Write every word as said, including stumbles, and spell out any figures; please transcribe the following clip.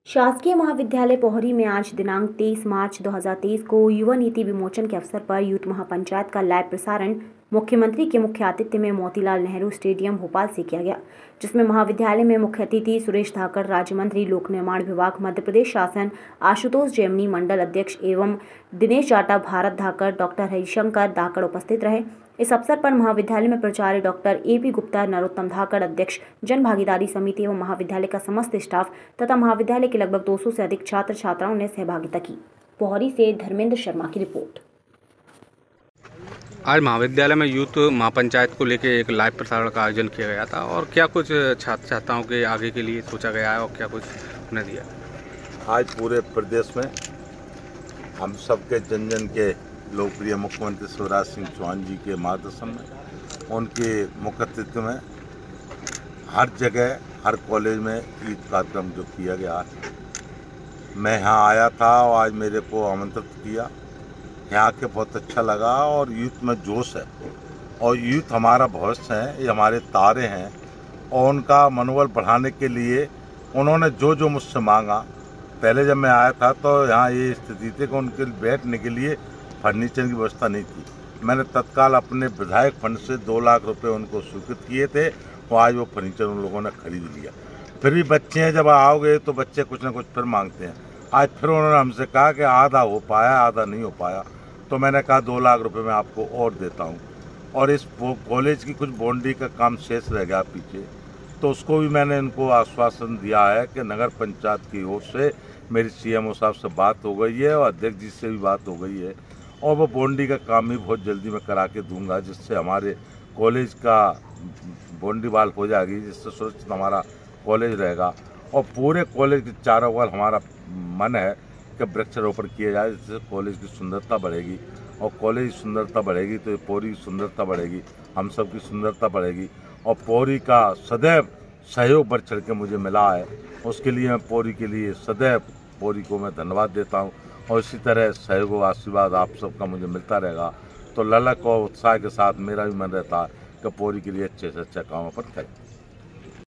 शासकीय महाविद्यालय पोहरी में आज दिनांक तेईस मार्च दो हज़ार तेईस को युवा नीति विमोचन के अवसर पर यूथ महापंचायत का लाइव प्रसारण मुख्यमंत्री के मुख्य आतिथ्य में मोतीलाल नेहरू स्टेडियम भोपाल से किया गया, जिसमें महाविद्यालय में मुख्य अतिथि सुरेश धाकड़, राज्य मंत्री लोक निर्माण विभाग मध्य प्रदेश शासन, आशुतोष जेमनी मंडल अध्यक्ष एवं दिनेश जाटा, भारत धाकड़, डॉक्टर हरिशंकर धाकड़ उपस्थित रहे। इस अवसर पर महाविद्यालय में प्राचार्य doctor A P Gupta, Narottam Dhakad अध्यक्ष जन भागीदारी समिति एवं महाविद्यालय का समस्त स्टाफ तथा महाविद्यालय के लगभग दो सौ से अधिक छात्र छात्राओं ने सहभागिता की। पोहरी से धर्मेंद्र शर्मा की रिपोर्ट। आज महाविद्यालय में यूथ महापंचायत को लेकर एक लाइव प्रसारण का आयोजन किया गया था और क्या कुछ छात्र छात्राओं के आगे के लिए सोचा गया है और क्या कुछ उन्हें दिया। आज पूरे प्रदेश में हम सबके जन जन के लोकप्रिय मुख्यमंत्री शिवराज सिंह चौहान जी के मार्गदर्शन में, उनके मुख्य अतिथि में हर जगह हर कॉलेज में ईद कार्यक्रम जो किया गया है, मैं यहाँ आया था और आज मेरे को आमंत्रित किया। यहाँ के बहुत अच्छा लगा और यूथ में जोश है और यूथ हमारा भविष्य है, ये हमारे तारे हैं और उनका मनोबल बढ़ाने के लिए उन्होंने जो जो मुझसे मांगा। पहले जब मैं आया था तो यहाँ ये स्थिति थी कि उनके बैठने के लिए फर्नीचर की व्यवस्था नहीं थी। मैंने तत्काल अपने विधायक फंड से दो लाख रुपए उनको स्वीकृत किए थे और आज वो फर्नीचर उन लोगों ने खरीद लिया। फिर भी बच्चे हैं, जब आओगे तो बच्चे कुछ ना कुछ फिर मांगते हैं। आज फिर उन्होंने हमसे कहा कि आधा हो पाया आधा नहीं हो पाया, तो मैंने कहा दो लाख रुपए मैं आपको और देता हूँ। और इस कॉलेज की कुछ बाउंड्री का काम शेष रह गया पीछे, तो उसको भी मैंने इनको आश्वासन दिया है कि नगर पंचायत की ओर से मेरी सीएमओ साहब से बात हो गई है और अध्यक्ष जी से भी बात हो गई है और वो बाउंड्री का काम भी बहुत जल्दी मैं करा के दूंगा, जिससे हमारे कॉलेज का बाउंड्री वाल हो जाएगी, जिससे सुरक्षित हमारा कॉलेज रहेगा। और पूरे कॉलेज के चारों ओर हमारा मन है कि वृक्षारोपण किया जाए, जिससे कॉलेज की सुंदरता बढ़ेगी और कॉलेज की सुंदरता बढ़ेगी तो पोहरी की सुंदरता बढ़ेगी, हम सब की सुंदरता बढ़ेगी। और पोहरी का सदैव सहयोग बढ़ चढ़ के मुझे मिला है, उसके लिए मैं पोहरी के लिए सदैव पोहरी को मैं धन्यवाद देता हूँ और इसी तरह सहयोग और आशीर्वाद आप सबका मुझे मिलता रहेगा। तो ललक और उत्साह के साथ मेरा भी मन रहता है कि पोहरी के लिए अच्छे से अच्छा काम अपन करें।